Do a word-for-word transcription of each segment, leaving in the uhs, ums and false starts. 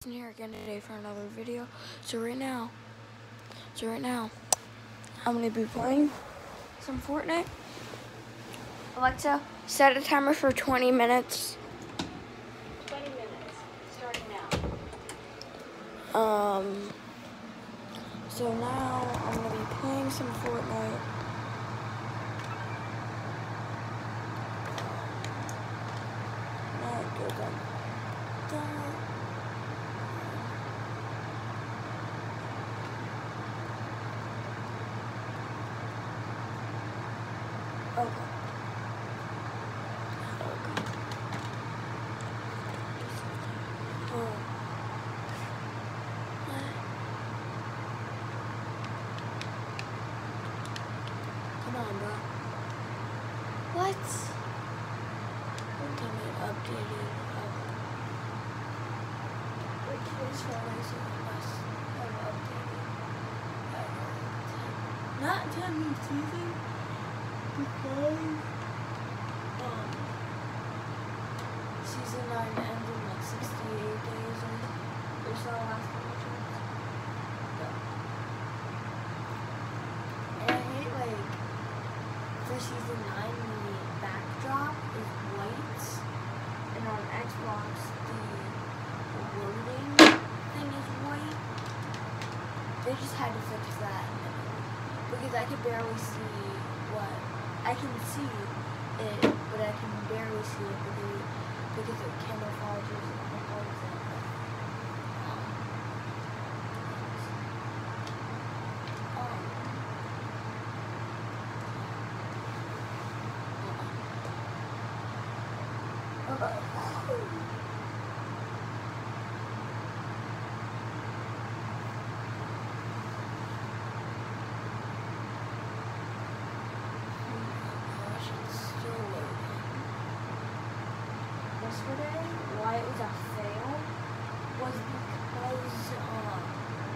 Here again today for another video. So right now, so right now, I'm gonna be playing some Fortnite. Alexa, set a timer for twenty minutes. twenty minutes, starting now. Um, so now I'm gonna be playing some Fortnite. Now it goes on. Done. Okay. Okay. Oh. Come on, bro. What? Don't tell me it updated. Which is always must have updated. Not ten new season. Because um, season nine ends in like sixty-eight days or, or so last time. No. And I hate like for season nine the backdrop is white, and on Xbox the loading thing is white. They just had to fix that because I could barely see what. I can see it, but I can barely see it because, because of camouflages and all of that. Um, um, okay. Yesterday, why it was a fail was because um,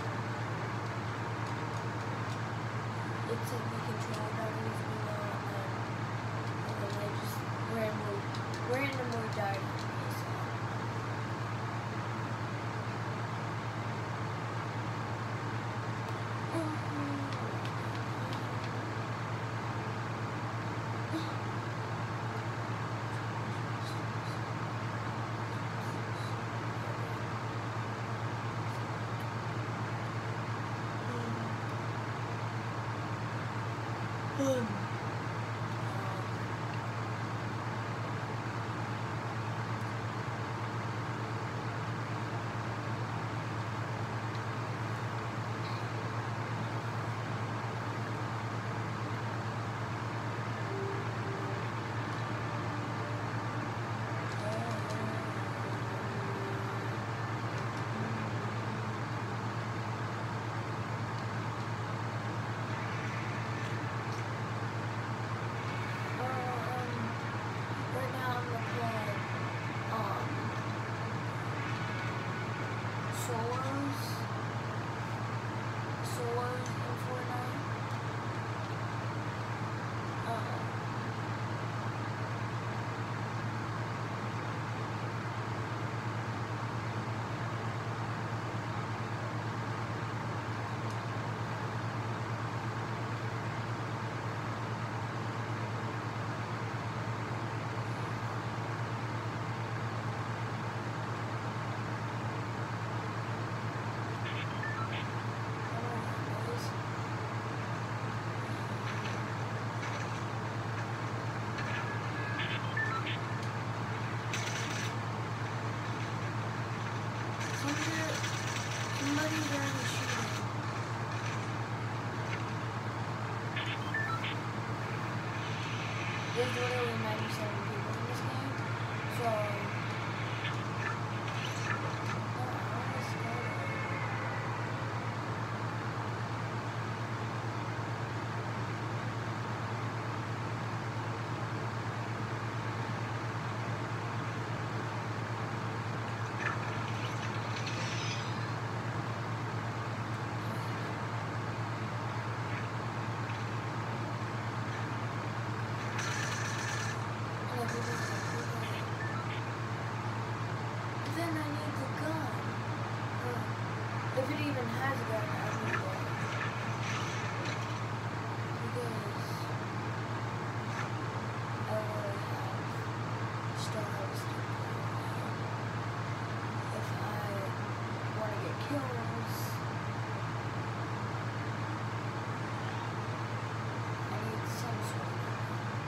it said we control batteries below, and then I just randomly, randomly died on me. So. Um. Somebody's already shooting. There's literally ninety-seven people in this game, so... If it even has a gun, I need it. Because I already have Star Wars to play. If I want to get kills, I need some sort of gun.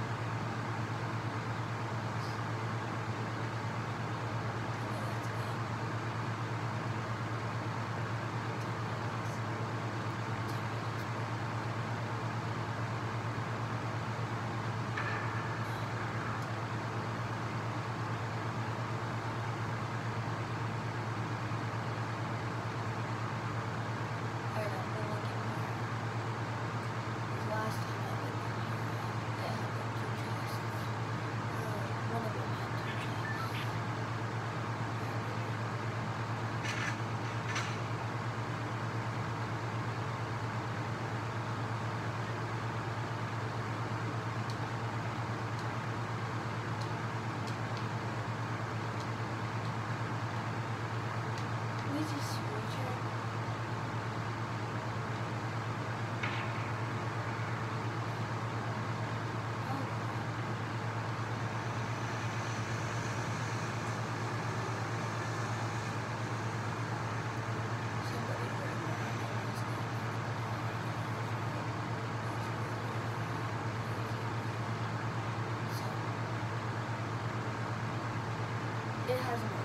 It has no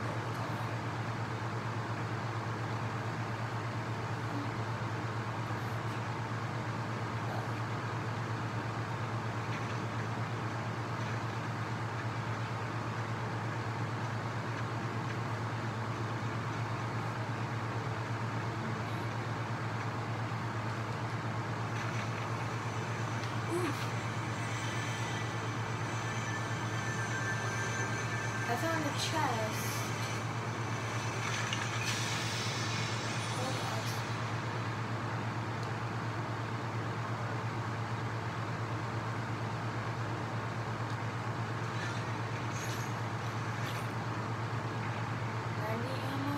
I found a chest. ninety ammo.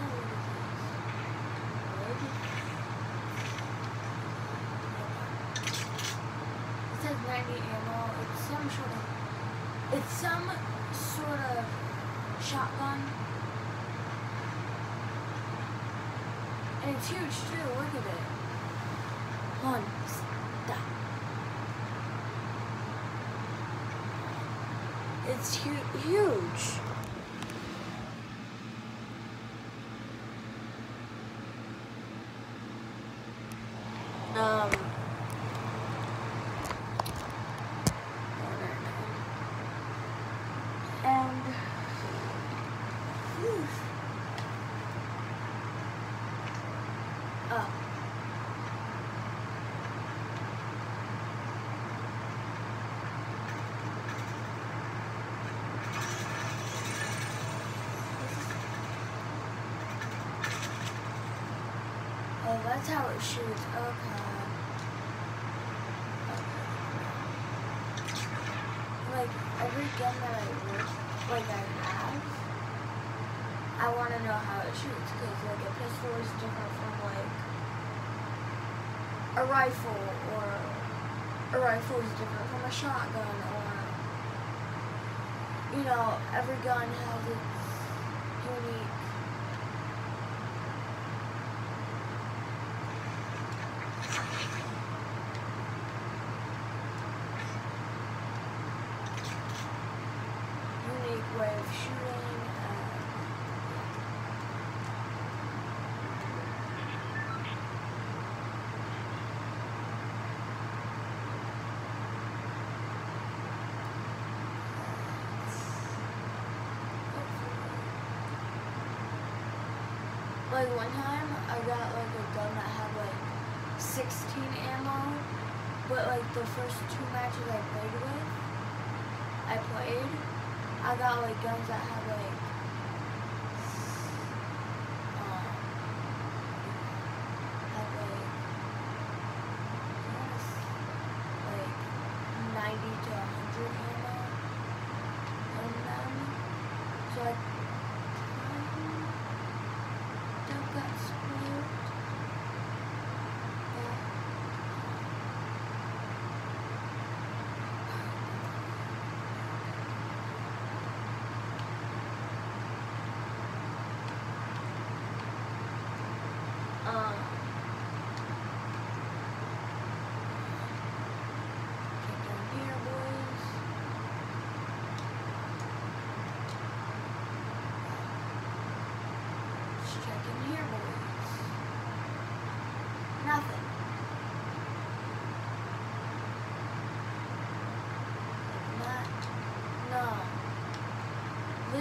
It says ninety ammo. It's some sort of. It's some sort of shotgun, and it's huge too. Look at it. Hold on, stop. It's hu huge. Um. And. Oh. Oh, that's how it shoots. Okay. Like every gun that I work, like I have, I want to know how it shoots, because like a pistol is different from like a rifle, or a rifle is different from a shotgun, or you know, every gun has its unique. unique way of shooting. Like one time I got like a gun that had like sixteen ammo, but like the first two matches I played with, I played, I got like guns that had like um had like like ninety to a hundred ammo in them. So I got spoiled.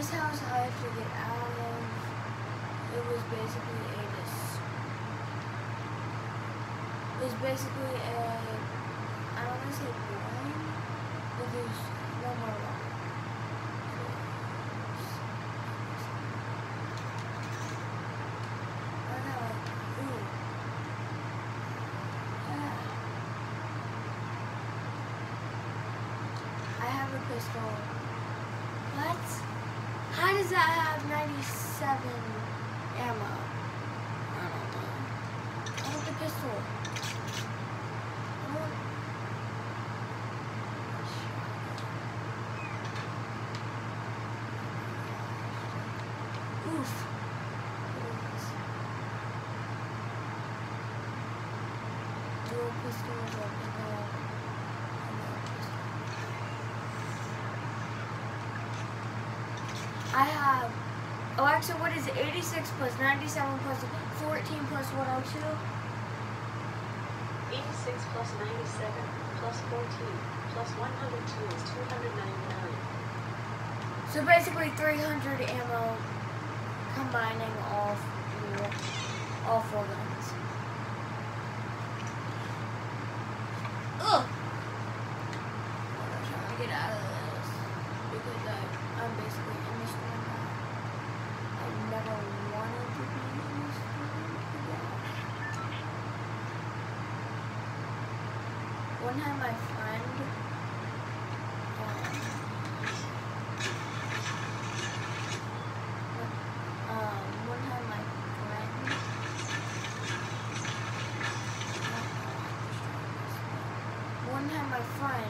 this house I had to get out of, it was basically a dis it was basically a, I don't want to say boring, but there's one more level. Pistol. What? How does that have ninety-seven ammo? I don't know. I want the pistol. I want... Oof. Dual pistols or pistol. I have, Alexa, what is eighty-six plus ninety-seven plus fourteen plus one oh two? eighty-six plus ninety-seven plus fourteen plus one hundred two is two hundred ninety-nine. So basically three hundred ammo combining all four, all four guns. Ugh! I'm trying to get out of this because I, I'm basically in this one now. I never wanted to be in this one again. One time my friend, um, um, one time my friend, one time my friend,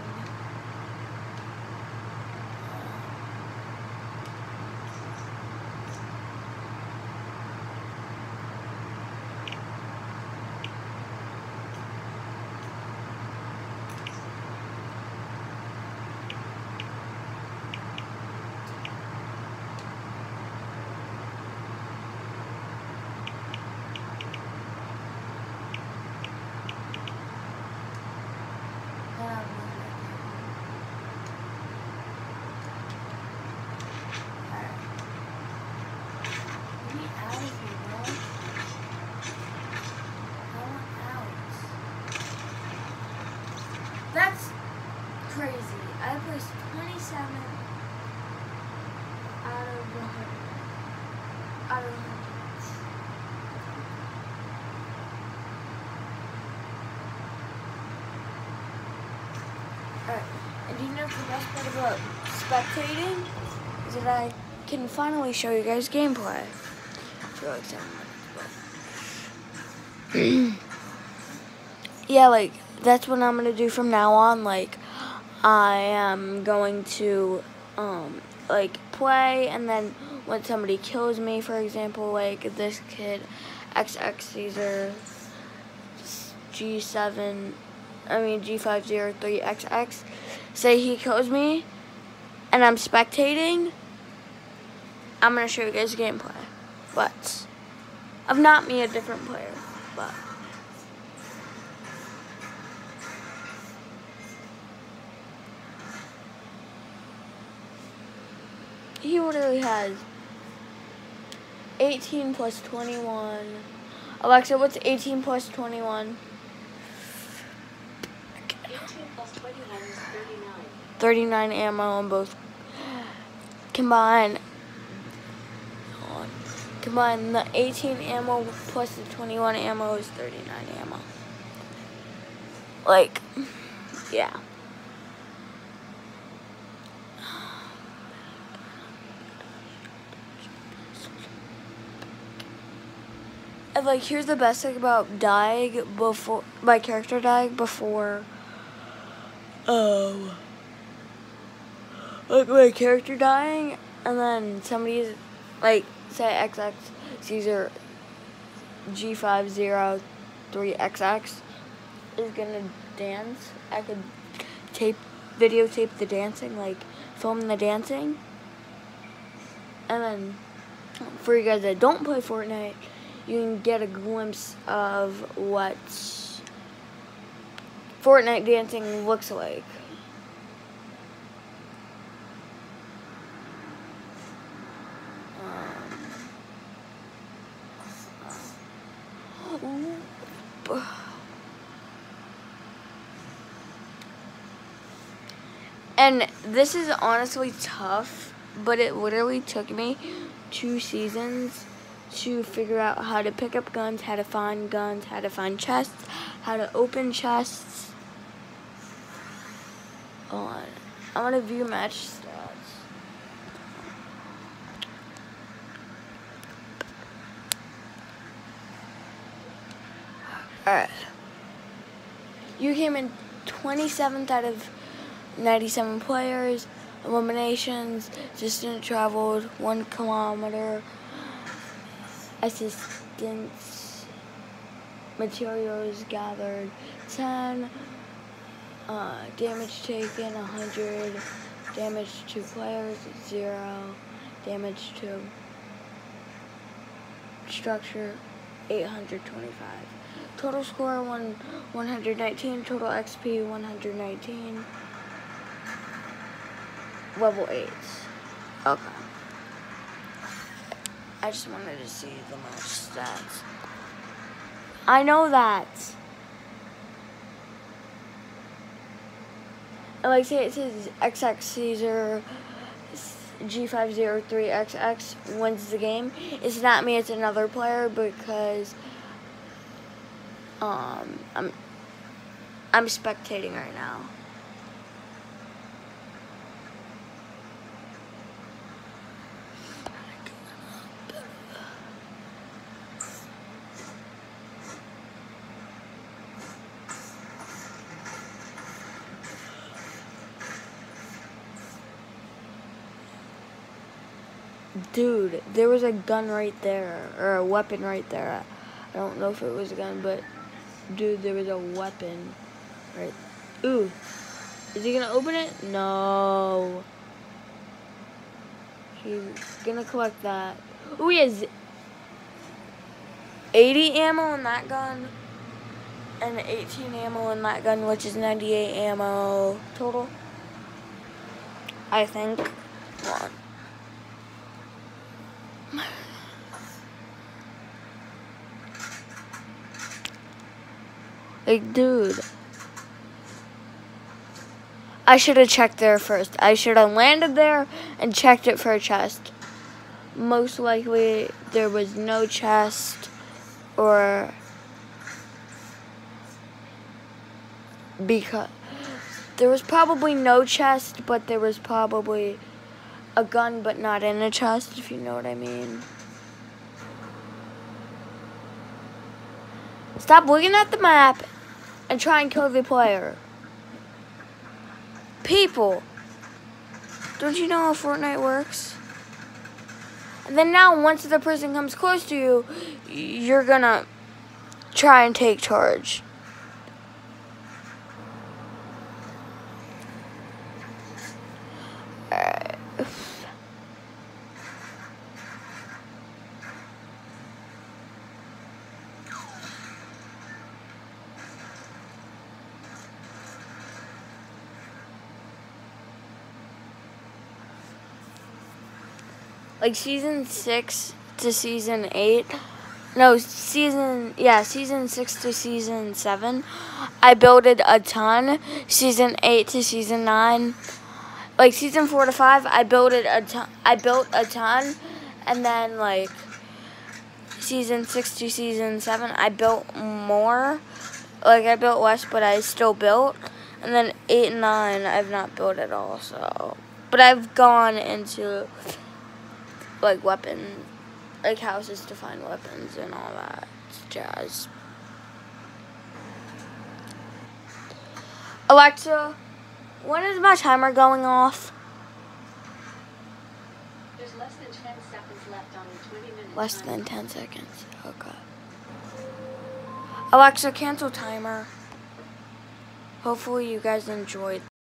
that's crazy. I placed twenty-seven out of one hundred. Out of one hundred. Alright, and do you know the best part about spectating? Is that I can finally show you guys gameplay. For like seven minutes, but yeah, like that's what I'm gonna do from now on. Like I am going to um like play, and then when somebody kills me, for example, like this kid X X Caesar G seven, I mean G five zero three X X, say he kills me and I'm spectating, I'm gonna show you guys gameplay. But of not me, a different player, but he literally has eighteen plus twenty-one. Alexa, what's eighteen plus twenty-one? eighteen plus twenty-one is thirty-nine. thirty-nine ammo on both. Combine. Combine the eighteen ammo plus the twenty-one ammo is thirty-nine ammo. Like, yeah. And like, here's the best thing about dying before, my character dying before, um, like my character dying, and then somebody's, like, say X X Caesar G five zero three X X is gonna dance. I could tape, videotape the dancing, like, film the dancing, and then for you guys that don't play Fortnite, you can get a glimpse of what Fortnite dancing looks like. And this is honestly tough, but it literally took me two seasons to figure out how to pick up guns, how to find guns, how to find chests, how to open chests. Hold on. I want to view match stats. Alright. You came in twenty-seventh out of ninety-seven players. Eliminations, distance traveled, one kilometer. Assistance, materials gathered, ten. Uh, damage taken, one hundred. Damage to players, zero. Damage to structure, eight hundred twenty-five. Total score, one, one hundred nineteen. Total X P, one hundred nineteen. Level eight. Okay. I just wanted to see the match stats. I know that. Like, say it says X X Caesar G five zero three X X wins the game. It's not me, it's another player because um I'm I'm spectating right now. Dude, there was a gun right there, or a weapon right there. I don't know if it was a gun, but dude, there was a weapon right. Ooh, is he gonna open it? No. He's gonna collect that. Ooh, he has eighty ammo in that gun, and eighteen ammo in that gun, which is ninety-eight ammo total, I think. Come on. Like, dude, I should have checked there first. I should have landed there and checked it for a chest. Most likely there was no chest, or because there was probably no chest, but there was probably a gun but not in a chest, if you know what I mean. Stop looking at the map and try and kill the player. People, don't you know how Fortnite works? And then now, once the person comes close to you, you're gonna try and take charge. Alright. Like season six to season eight, no season yeah season six to season seven, I builded a ton. Season eight to season nine, like season four to five, I built it a ton. I built a ton, and then like season six to season seven, I built more. Like I built less, but I still built. And then eight and nine, I've not built at all. So, but I've gone into like weapon, like houses to find weapons and all that jazz. Alexa, when is my timer going off? There's less than ten seconds left on the twenty minute Less timer. than ten seconds. Okay. Alexa, cancel timer. Hopefully you guys enjoyed